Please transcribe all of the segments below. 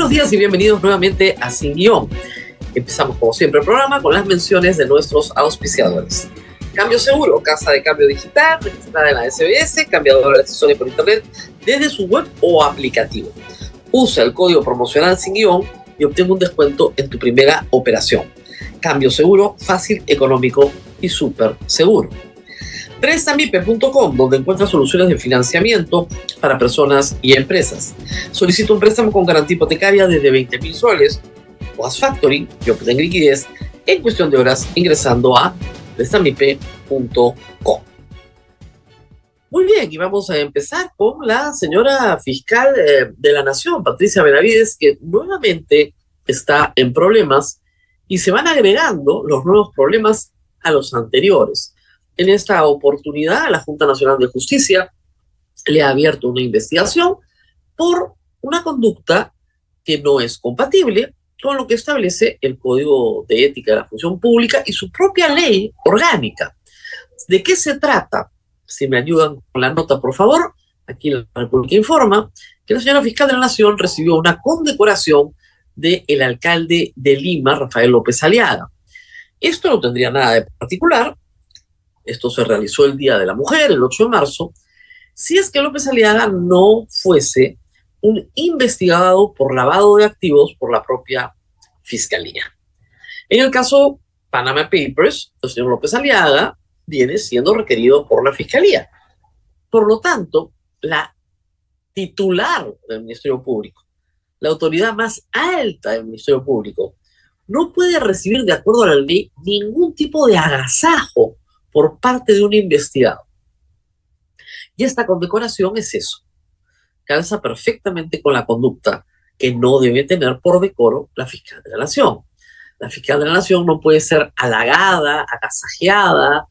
Buenos días y bienvenidos nuevamente a Sin Guión. Empezamos como siempre el programa con las menciones de nuestros auspiciadores. Cambio Seguro, casa de cambio digital, registrada en la SBS, cambiadora de accesorios por internet desde su web o aplicativo. Usa el código promocional Sin Guión y obtén un descuento en tu primera operación. Cambio Seguro, fácil, económico y súper seguro. Prestamipe.com, donde encuentras soluciones de financiamiento para personas y empresas. Solicita un préstamo con garantía hipotecaria desde 20.000 soles o haz factoring y obtén liquidez en cuestión de horas ingresando a prestamipe.com. Muy bien, y vamos a empezar con la señora fiscal de la Nación, Patricia Benavides, que nuevamente está en problemas y se van agregando los nuevos problemas a los anteriores. En esta oportunidad, la Junta Nacional de Justicia le ha abierto una investigación por una conducta que no es compatible con lo que establece el Código de Ética de la Función Pública y su propia ley orgánica. ¿De qué se trata? Si me ayudan con la nota, por favor. Aquí la República informa que la señora fiscal de la Nación recibió una condecoración del alcalde de Lima, Rafael López Aliaga. Esto no tendría nada de particular. Esto se realizó el Día de la Mujer, el 8 de marzo, si es que López Aliaga no fuese un investigado por lavado de activos por la propia Fiscalía. En el caso Panama Papers, el señor López Aliaga viene siendo requerido por la Fiscalía. Por lo tanto, la titular del Ministerio Público, la autoridad más alta del Ministerio Público, no puede recibir, de acuerdo a la ley, ningún tipo de agasajo por parte de un investigado. Y esta condecoración es eso. Calza perfectamente con la conducta que no debe tener por decoro la fiscal de la Nación. La fiscal de la Nación no puede ser halagada, agasajeada,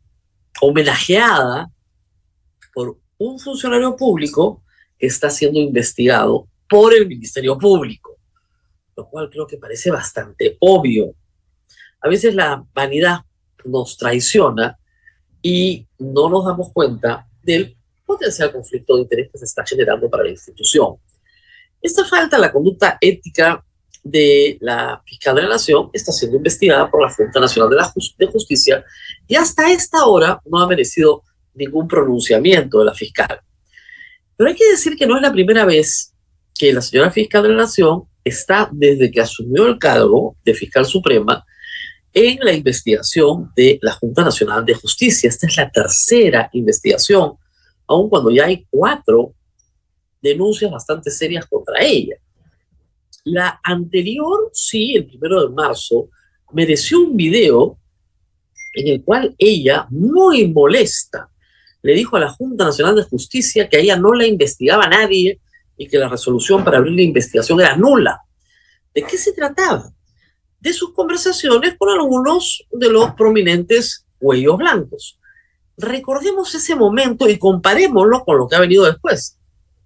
homenajeada por un funcionario público que está siendo investigado por el Ministerio Público, lo cual creo que parece bastante obvio. A veces la vanidad nos traiciona y no nos damos cuenta del potencial conflicto de interés que se está generando para la institución. Esta falta de la conducta ética de la fiscal de la Nación está siendo investigada por la Junta Nacional de Justicia y hasta esta hora no ha merecido ningún pronunciamiento de la fiscal. Pero hay que decir que no es la primera vez que la señora fiscal de la Nación está, desde que asumió el cargo de fiscal suprema, en la investigación de la Junta Nacional de Justicia. Esta es la tercera investigación, aun cuando ya hay 4 denuncias bastante serias contra ella. La anterior, sí, el 1 de marzo, mereció un video en el cual ella, muy molesta, le dijo a la Junta Nacional de Justicia que a ella no la investigaba nadie y que la resolución para abrir la investigación era nula. ¿De qué se trataba? De sus conversaciones con algunos de los prominentes cuellos blancos. Recordemos ese momento y comparémoslo con lo que ha venido después.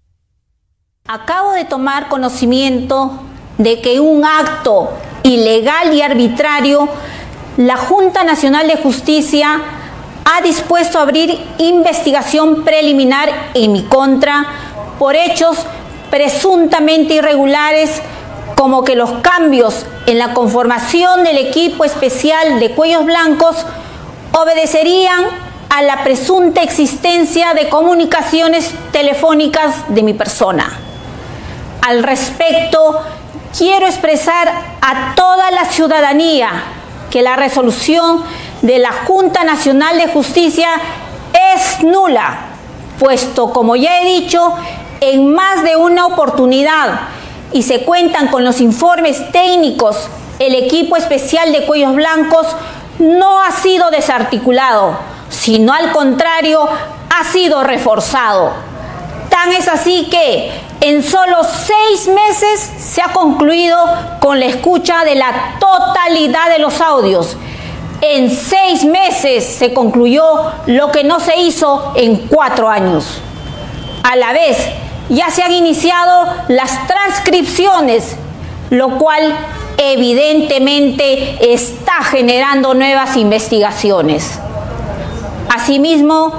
Acabo de tomar conocimiento de que un acto ilegal y arbitrario, la Junta Nacional de Justicia ha dispuesto a abrir investigación preliminar en mi contra por hechos presuntamente irregulares, como que los cambios en la conformación del equipo especial de cuellos blancos obedecerían a la presunta existencia de comunicaciones telefónicas de mi persona. Al respecto, quiero expresar a toda la ciudadanía que la resolución de la Junta Nacional de Justicia es nula, puesto, como ya he dicho, en más de una oportunidad y se cuentan con los informes técnicos, el equipo especial de cuellos blancos no ha sido desarticulado, sino al contrario, ha sido reforzado. Tan es así que en solo 6 meses se ha concluido con la escucha de la totalidad de los audios. En 6 meses se concluyó lo que no se hizo en 4 años. A la vez, ya se han iniciado las transcripciones, lo cual evidentemente está generando nuevas investigaciones. Asimismo,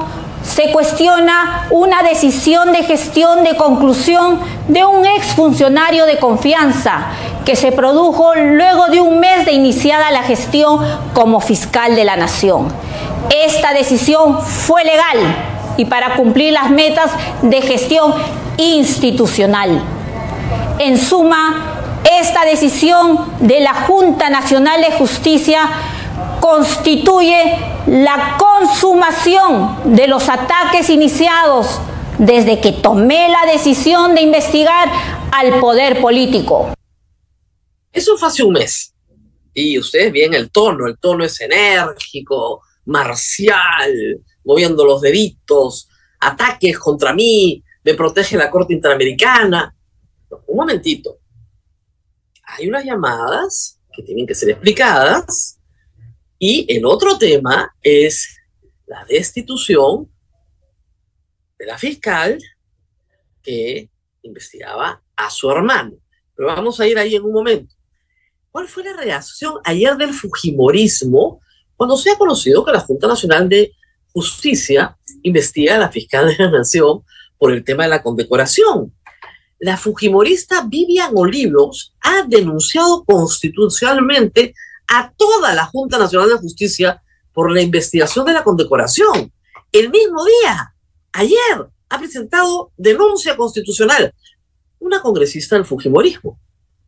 se cuestiona una decisión de gestión de conclusión de un exfuncionario de confianza que se produjo luego de un mes de iniciada la gestión como fiscal de la Nación. Esta decisión fue legal y para cumplir las metas de gestión institucional. En suma, esta decisión de la Junta Nacional de Justicia constituye la consumación de los ataques iniciados desde que tomé la decisión de investigar al poder político. Eso fue hace un mes. Y ustedes ven el tono es enérgico, marcial, moviendo los deditos, ataques contra mí, me protege la Corte Interamericana. No, un momentito. Hay unas llamadas que tienen que ser explicadas. Y el otro tema es la destitución de la fiscal que investigaba a su hermano. Pero vamos a ir ahí en un momento. ¿Cuál fue la reacción ayer del fujimorismo cuando se ha conocido que la Junta Nacional de Justicia investiga a la fiscal de la Nación por el tema de la condecoración? La fujimorista Vivian Oliveros ha denunciado constitucionalmente a toda la Junta Nacional de Justicia por la investigación de la condecoración. El mismo día, ayer, ha presentado denuncia constitucional una congresista del fujimorismo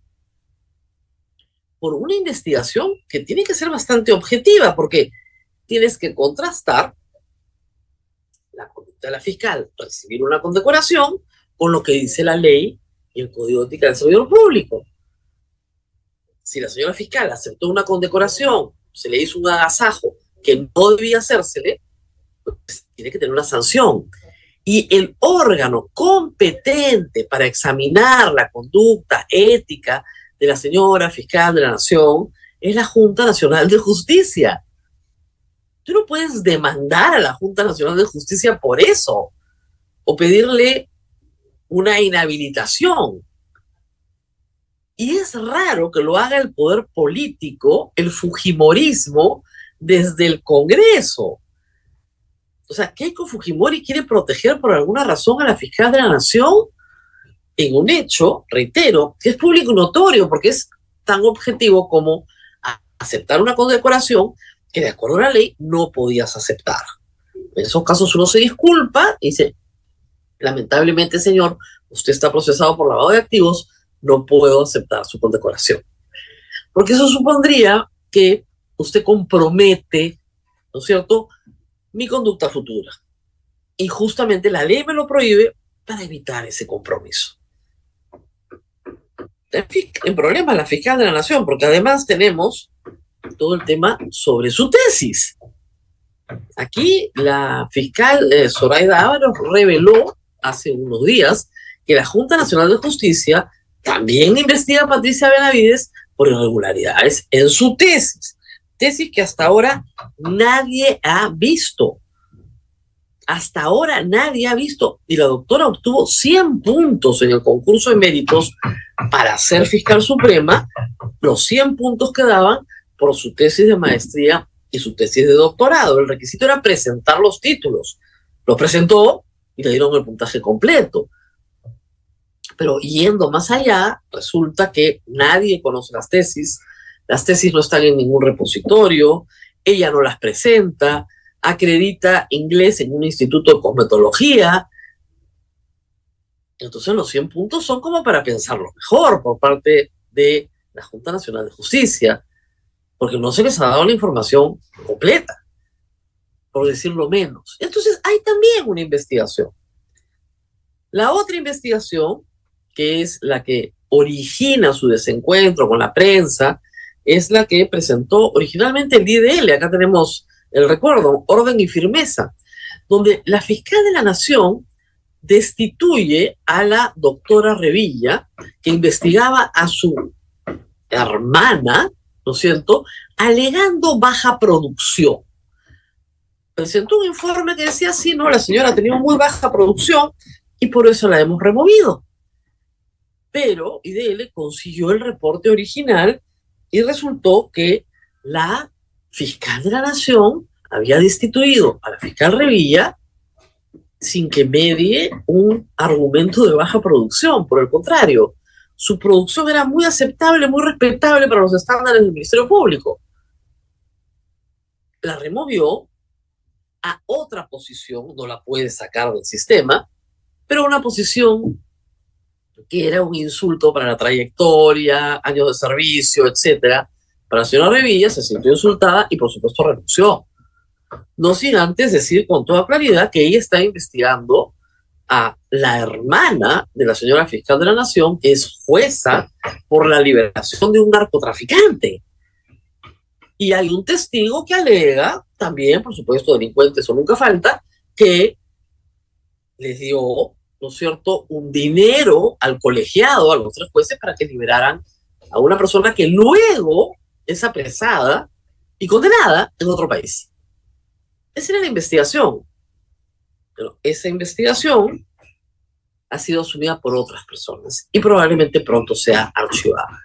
por una investigación que tiene que ser bastante objetiva, porque tienes que contrastar la conducta de la fiscal, recibir una condecoración, con lo que dice la ley y el Código de Ética del Servidor Público. Si la señora fiscal aceptó una condecoración, se le hizo un agasajo que no debía hacérsele, pues tiene que tener una sanción. Y el órgano competente para examinar la conducta ética de la señora fiscal de la Nación es la Junta Nacional de Justicia. Tú no puedes demandar a la Junta Nacional de Justicia por eso o pedirle una inhabilitación. Y es raro que lo haga el poder político, el fujimorismo, desde el Congreso. O sea, Keiko Fujimori quiere proteger por alguna razón a la fiscal de la Nación en un hecho, reitero, que es público y notorio, porque es tan objetivo como aceptar una condecoración que de acuerdo a la ley no podías aceptar. En esos casos uno se disculpa y dice, lamentablemente, señor, usted está procesado por lavado de activos, no puedo aceptar su condecoración. Porque eso supondría que usted compromete, ¿no es cierto?, mi conducta futura. Y justamente la ley me lo prohíbe para evitar ese compromiso. En problemas la fiscal de la Nación, porque además tenemos todo el tema sobre su tesis. Aquí la fiscal Zoraida Ábalos reveló hace unos días que la Junta Nacional de Justicia también investiga a Patricia Benavides por irregularidades en su tesis. Tesis que hasta ahora nadie ha visto. Hasta ahora nadie ha visto. Y la doctora obtuvo 100 puntos en el concurso de méritos para ser fiscal suprema, los 100 puntos que daban por su tesis de maestría y su tesis de doctorado. El requisito era presentar los títulos. Los presentó y le dieron el puntaje completo. Pero yendo más allá, resulta que nadie conoce las tesis no están en ningún repositorio, ella no las presenta, acredita inglés en un instituto de cosmetología. Entonces los 100 puntos son como para pensarlo mejor por parte de la Junta Nacional de Justicia, porque no se les ha dado la información completa, por decirlo menos. Entonces hay también una investigación. La otra investigación, que es la que origina su desencuentro con la prensa, es la que presentó originalmente el IDL. Acá tenemos el recuerdo, Orden y Firmeza, donde la fiscal de la Nación destituye a la doctora Revilla, que investigaba a su hermana, ¿no es cierto?, alegando baja producción. Presentó un informe que decía, sí, no, la señora ha tenido muy baja producción y por eso la hemos removido. Pero IDL consiguió el reporte original y resultó que la fiscal de la Nación había destituido a la fiscal Revilla sin que medie un argumento de baja producción. Por el contrario, su producción era muy aceptable, muy respetable para los estándares del Ministerio Público. La removió a otra posición, no la puede sacar del sistema, pero una posición que era un insulto para la trayectoria, años de servicio, etcétera. Para la señora Revilla se sintió insultada y por supuesto renunció. No sin antes decir con toda claridad que ella está investigando a la hermana de la señora fiscal de la Nación, que es jueza por la liberación de un narcotraficante. Y hay un testigo que alega, también, por supuesto, delincuentes o nunca falta, que les dio, ¿no es cierto?, un dinero al colegiado, a los 3 jueces, para que liberaran a una persona que luego es apresada y condenada en otro país. Esa era la investigación. Pero esa investigación ha sido asumida por otras personas y probablemente pronto sea archivada.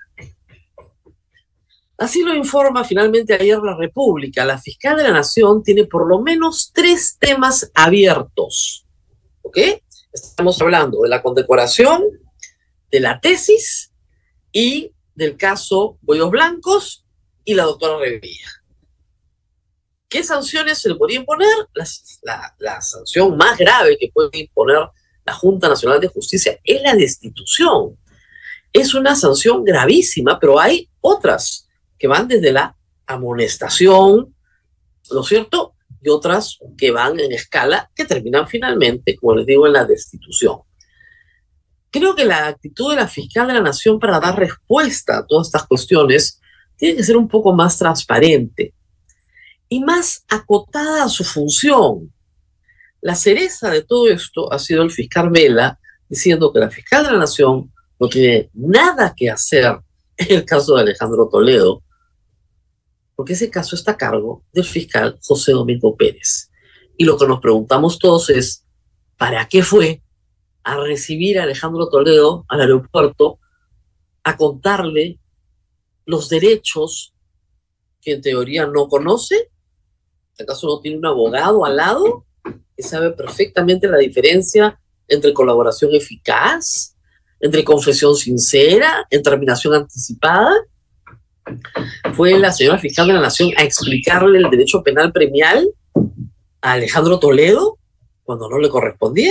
Así lo informa finalmente ayer La República. La fiscal de la Nación tiene por lo menos 3 temas abiertos. ¿Ok? Estamos hablando de la condecoración, de la tesis y del caso Cuellos Blancos y la doctora Revilla. ¿Qué sanciones se le podría imponer? La sanción más grave que puede imponer la Junta Nacional de Justicia es la destitución. Es una sanción gravísima, pero hay otras que van desde la amonestación, ¿no es cierto?, y otras que van en escala que terminan finalmente, como les digo, en la destitución. Creo que la actitud de la fiscal de la Nación para dar respuesta a todas estas cuestiones tiene que ser un poco más transparente y más acotada a su función. La cereza de todo esto ha sido el fiscal Vela diciendo que la fiscal de la Nación no tiene nada que hacer en el caso de Alejandro Toledo, porque ese caso está a cargo del fiscal José Domingo Pérez. Y lo que nos preguntamos todos es, ¿para qué fue a recibir a Alejandro Toledo al aeropuerto a contarle los derechos que en teoría no conoce? ¿Acaso no tiene un abogado al lado que sabe perfectamente la diferencia entre colaboración eficaz, entre confesión sincera, en terminación anticipada? Fue la señora fiscal de la Nación a explicarle el derecho penal premial a Alejandro Toledo cuando no le correspondía.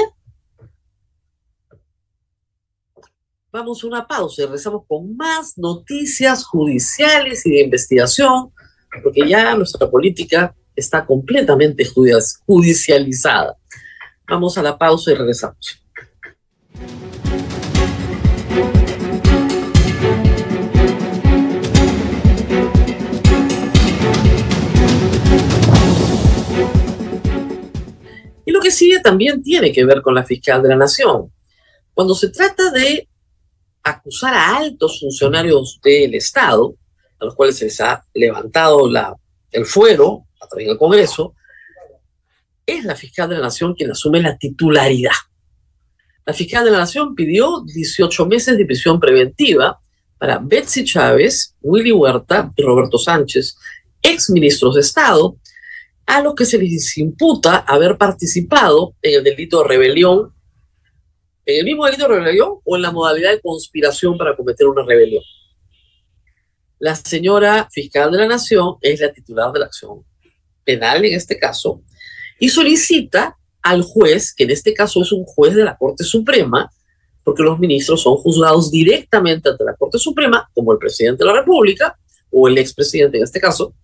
Vamos a una pausa y regresamos con más noticias judiciales y de investigación, porque ya nuestra política está completamente judicializada. Vamos a la pausa y regresamos. Y lo que sigue también tiene que ver con la fiscal de la Nación. Cuando se trata de acusar a altos funcionarios del Estado, a los cuales se les ha levantado el fuero a través del Congreso, es la fiscal de la Nación quien asume la titularidad. La fiscal de la Nación pidió 18 meses de prisión preventiva para Betsy Chávez, Willy Huerta y Roberto Sánchez, exministros de Estado, a los que se les imputa haber participado en el delito de rebelión, en el mismo delito de rebelión o en la modalidad de conspiración para cometer una rebelión. La señora fiscal de la Nación es la titular de la acción penal en este caso y solicita al juez, que en este caso es un juez de la Corte Suprema, porque los ministros son juzgados directamente ante la Corte Suprema, como el presidente de la República o el expresidente en este caso,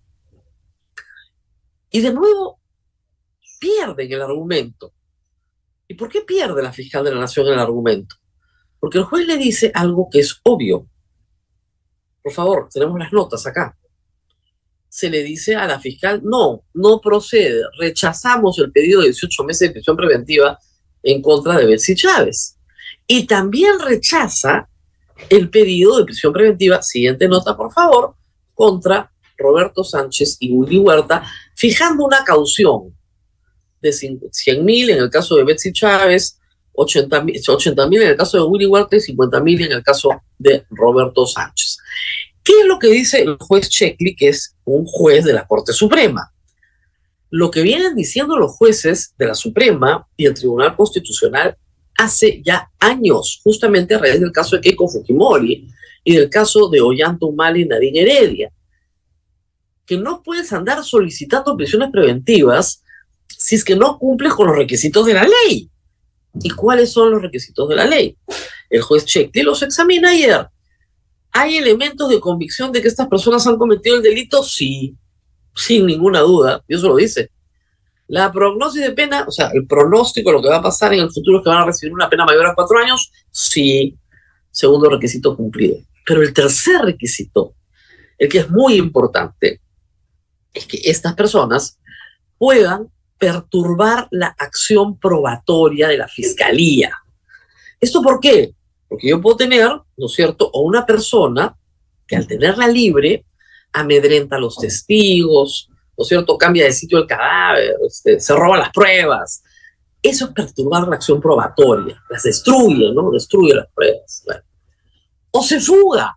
y de nuevo pierden el argumento. ¿Y por qué pierde la fiscal de la Nación el argumento? Porque el juez le dice algo que es obvio. Por favor, tenemos las notas acá. Se le dice a la fiscal, no procede, rechazamos el pedido de 18 meses de prisión preventiva en contra de Betsy Chávez. Y también rechaza el pedido de prisión preventiva, siguiente nota por favor, contra Roberto Sánchez y Willy Huerta, fijando una caución de 100.000 en el caso de Betsy Chávez, 80.000 en el caso de Willy Huerta y 50.000 en el caso de Roberto Sánchez. ¿Qué es lo que dice el juez Checli, que es un juez de la Corte Suprema? lo que vienen diciendo los jueces de la Suprema y el Tribunal Constitucional hace ya años, justamente a raíz del caso de Keiko Fujimori y del caso de Ollanta Humala y Nadine Heredia, que no puedes andar solicitando prisiones preventivas si es que no cumples con los requisitos de la ley. ¿Y cuáles son los requisitos de la ley? El juez Checkli los examina ayer. ¿Hay elementos de convicción de que estas personas han cometido el delito? Sí, sin ninguna duda, y eso lo dice. La prognosis de pena, o sea, el pronóstico de lo que va a pasar en el futuro es que van a recibir una pena mayor a 4 años, sí, segundo requisito cumplido. Pero el tercer requisito, el que es muy importante, es que estas personas puedan perturbar la acción probatoria de la fiscalía. ¿Esto por qué? Porque yo puedo tener, ¿no es cierto?, o una persona que al tenerla libre amedrenta a los testigos, ¿no es cierto?, cambia de sitio el cadáver, se roba las pruebas. Eso es perturbar la acción probatoria, las destruye, ¿no? Destruye las pruebas. Bueno. O se fuga.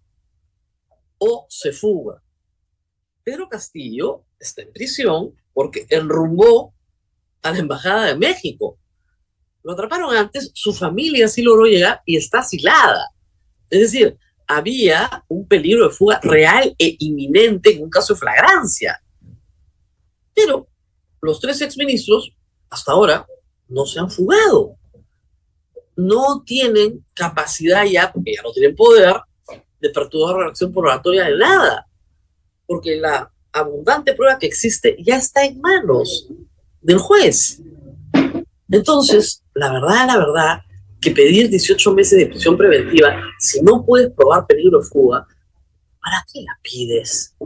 Pedro Castillo está en prisión porque enrumbó a la Embajada de México. Lo atraparon antes, su familia sí logró llegar y está asilada. Es decir, había un peligro de fuga real e inminente en un caso de flagrancia. Pero los 3 exministros, hasta ahora, no se han fugado. No tienen capacidad ya, porque ya no tienen poder, de perturbar la acción probatoria de nada. Porque la abundante prueba que existe ya está en manos del juez. Entonces, la verdad, que pedir 18 meses de prisión preventiva, si no puedes probar peligro de fuga, ¿para qué la pides?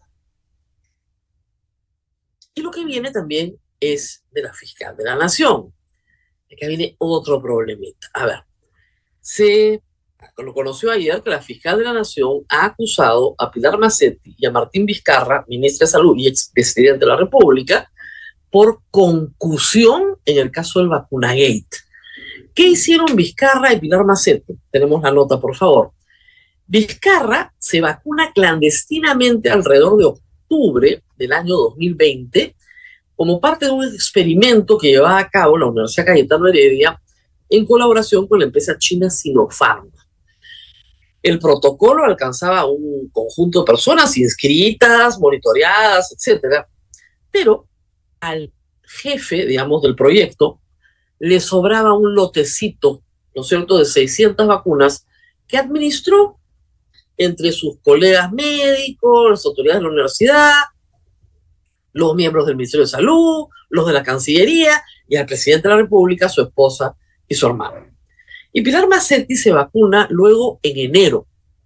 Y lo que viene también es de la fiscal de la Nación. Acá viene otro problemita. A ver, se lo conoció ayer que la fiscal de la Nación ha acusado a Pilar Macetti y a Martín Vizcarra, ministra de Salud y expresidente de la República, por concusión en el caso del Vacunagate. ¿Qué hicieron Vizcarra y Pilar Macetti? Tenemos la nota, por favor. Vizcarra se vacuna clandestinamente alrededor de octubre del año 2020 como parte de un experimento que llevaba a cabo la Universidad Cayetano Heredia en colaboración con la empresa china Sinopharm. El protocolo alcanzaba a un conjunto de personas inscritas, monitoreadas, etcétera, pero al jefe, digamos, del proyecto le sobraba un lotecito, ¿no es cierto?, de 600 vacunas que administró entre sus colegas médicos, las autoridades de la universidad, los miembros del Ministerio de Salud, los de la Cancillería y al presidente de la República, su esposa y su hermano. Y Pilar Macetti se vacuna luego en enero,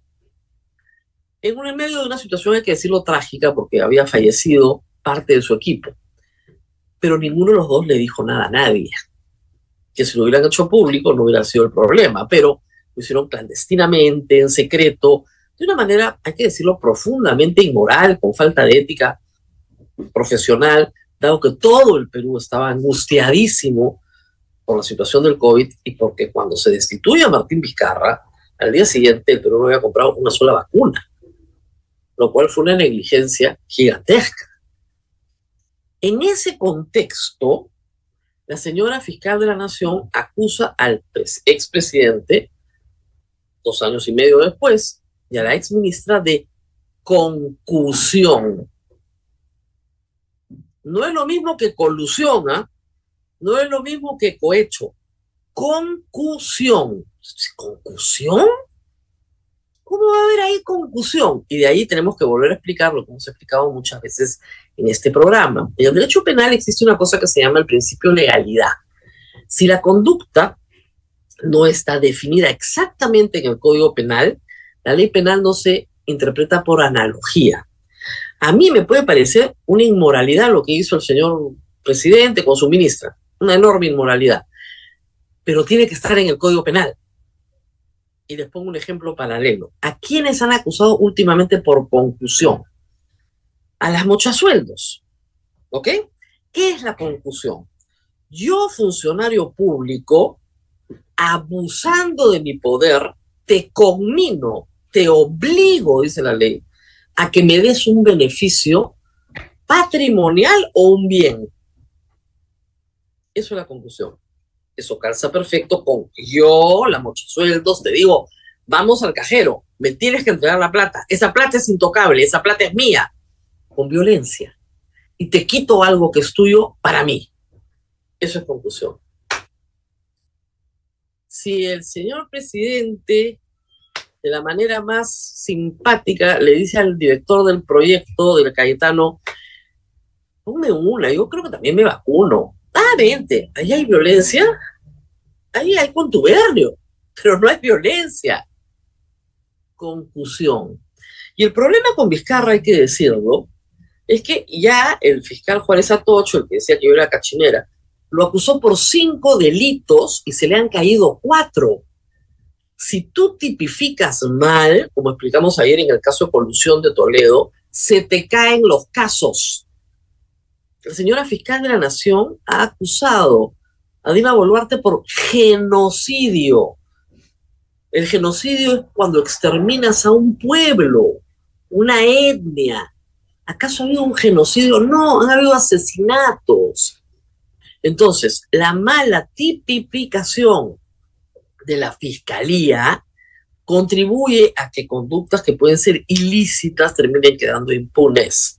en el medio de una situación, hay que decirlo, trágica, porque había fallecido parte de su equipo. Pero ninguno de los dos le dijo nada a nadie. Que si lo hubieran hecho público no hubiera sido el problema, pero lo hicieron clandestinamente, en secreto, de una manera, hay que decirlo, profundamente inmoral, con falta de ética profesional, dado que todo el Perú estaba angustiadísimo por la situación del COVID y porque cuando se destituye a Martín Vizcarra, al día siguiente el Perú no había comprado una sola vacuna, lo cual fue una negligencia gigantesca. En ese contexto, la señora fiscal de la Nación acusa al expresidente, 2 años y medio después, y a la exministra de concusión. No es lo mismo que colusión, ¿eh? No es lo mismo que cohecho. Concusión. ¿Concusión? ¿Cómo va a haber ahí concusión? Y de ahí tenemos que volver a explicarlo, como se ha explicado muchas veces en este programa. En el derecho penal existe una cosa que se llama el principio de legalidad. Si la conducta no está definida exactamente en el Código Penal, la ley penal no se interpreta por analogía. A mí me puede parecer una inmoralidad lo que hizo el señor presidente con su ministra, una enorme inmoralidad, pero tiene que estar en el Código Penal. Y les pongo un ejemplo paralelo. ¿A quiénes han acusado últimamente por concusión? A las mochasueldos. ¿Ok? ¿Qué es la concusión? Yo, funcionario público, abusando de mi poder, te conmino, te obligo, dice la ley, a que me des un beneficio patrimonial o un bien. Eso es la conclusión. Eso calza perfecto con yo, la mochisueldos, te digo, vamos al cajero, me tienes que entregar la plata. Esa plata es intocable, esa plata es mía, con violencia. Y te quito algo que es tuyo para mí. Eso es conclusión. Si el señor presidente, de la manera más simpática, le dice al director del proyecto, del Cayetano, ponme una, yo creo que también me vacuno. Ah, vente, ahí hay violencia, ahí hay contubernio, pero no hay violencia. Confusión. Y el problema con Vizcarra, hay que decirlo, es que ya el fiscal Juárez Atocho, el que decía que yo era cachinera, lo acusó por 5 delitos y se le han caído 4. Si tú tipificas mal, como explicamos ayer en el caso de colusión de Toledo, se te caen los casos. La señora fiscal de la Nación ha acusado a Dina Boluarte por genocidio. El genocidio es cuando exterminas a un pueblo, una etnia. ¿Acaso ha habido un genocidio? No, han habido asesinatos. Entonces, la mala tipificación de la fiscalía contribuye a que conductas que pueden ser ilícitas terminen quedando impunes.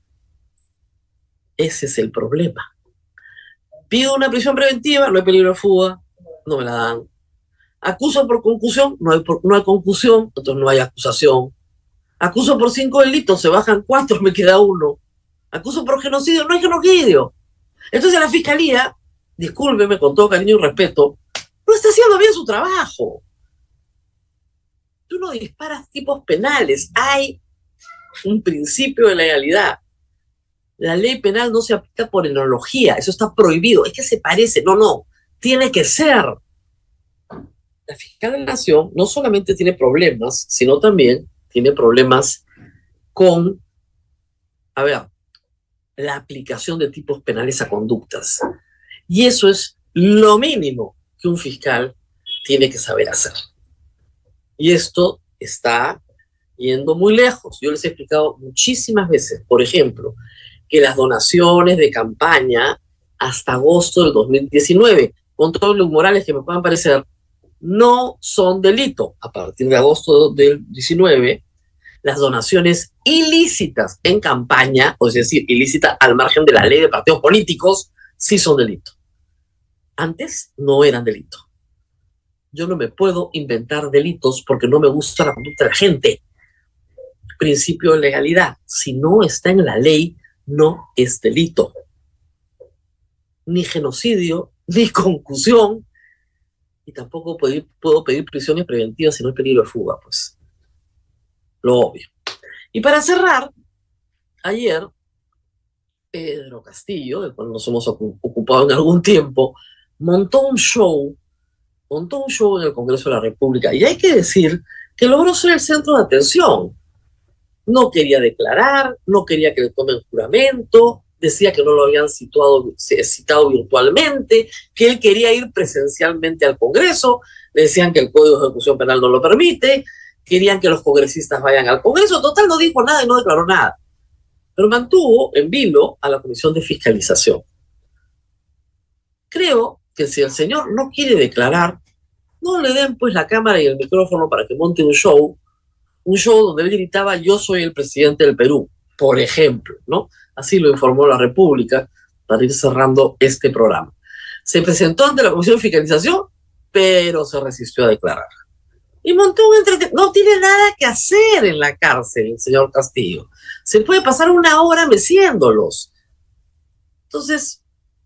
Ese es el problema. Pido una prisión preventiva, no hay peligro de fuga, no me la dan. Acuso por concusión, no hay concusión, entonces no hay acusación. Acuso por 5 delitos, se bajan 4, me queda 1. Acuso por genocidio, no hay genocidio. Entonces la fiscalía, discúlpeme con todo cariño y respeto, no está haciendo bien su trabajo. Tú no disparas tipos penales, hay un principio de legalidad. La ley penal no se aplica por enología, eso está prohibido, es que se parece, no, tiene que ser. La fiscal de la Nación no solamente tiene problemas, sino también tiene problemas con, la aplicación de tipos penales a conductas. Y eso es lo mínimo que un fiscal tiene que saber hacer. Y esto está yendo muy lejos. Yo les he explicado muchísimas veces, por ejemplo, que las donaciones de campaña hasta agosto del 2019, con todos los morales que me puedan parecer, no son delito. A partir de agosto del 19, las donaciones ilícitas en campaña, o es decir, ilícitas al margen de la ley de partidos políticos, sí son delito. Antes no eran delito. Yo no me puedo inventar delitos porque no me gusta la conducta de la gente. Principio de legalidad. Si no está en la ley, no es delito. Ni genocidio, ni concusión, y tampoco puedo pedir prisiones preventivas si no hay peligro de fuga, pues. Lo obvio. Y para cerrar, ayer, Pedro Castillo, del cual nos hemos ocupado en algún tiempo, montó un show en el Congreso de la República, y hay que decir que logró ser el centro de atención. No quería declarar, no quería que le tomen juramento, decía que no lo habían citado virtualmente, que él quería ir presencialmente al Congreso, le decían que el Código de Ejecución Penal no lo permite, querían que los congresistas vayan al Congreso, total no dijo nada y no declaró nada, pero mantuvo en vilo a la Comisión de Fiscalización. Creo que si el señor no quiere declarar, no le den pues la cámara y el micrófono para que monte un show donde él gritaba yo soy el presidente del Perú, por ejemplo, ¿no? Así lo informó la República para ir cerrando este programa. Se presentó ante la Comisión de Fiscalización, pero se resistió a declarar. Y montó un no tiene nada que hacer en la cárcel el señor Castillo. Se puede pasar 1 hora meciéndolos. Entonces,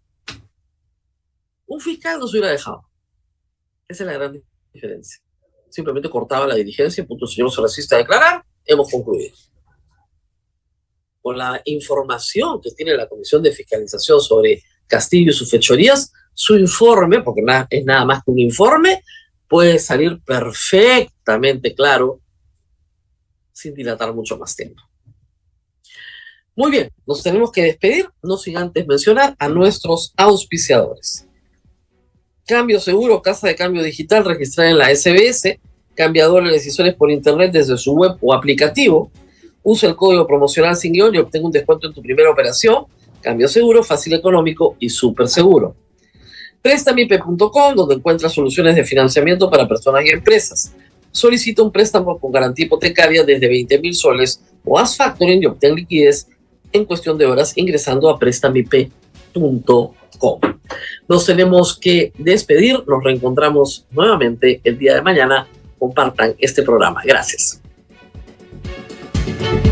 un fiscal no se hubiera dejado. Esa es la gran diferencia. Simplemente cortaba la diligencia, punto, el señor se resiste a declarar, hemos concluido. Con la información que tiene la Comisión de Fiscalización sobre Castillo y sus fechorías, su informe, porque es nada más que un informe, puede salir perfectamente claro sin dilatar mucho más tiempo. Muy bien, nos tenemos que despedir, no sin antes mencionar a nuestros auspiciadores. Cambio Seguro, casa de cambio digital registrada en la SBS, cambiadores de decisores por internet desde su web o aplicativo. Usa el código promocional sin y obtenga un descuento en tu primera operación. Cambio Seguro, fácil, económico y súper seguro. Prestamipe.com, donde encuentras soluciones de financiamiento para personas y empresas. Solicita un préstamo con garantía hipotecaria desde 20.000 soles o haz factoring y obtén liquidez en cuestión de horas ingresando a prestamipe.com. Nos tenemos que despedir. Nos reencontramos nuevamente el día de mañana. Compartan este programa. Gracias.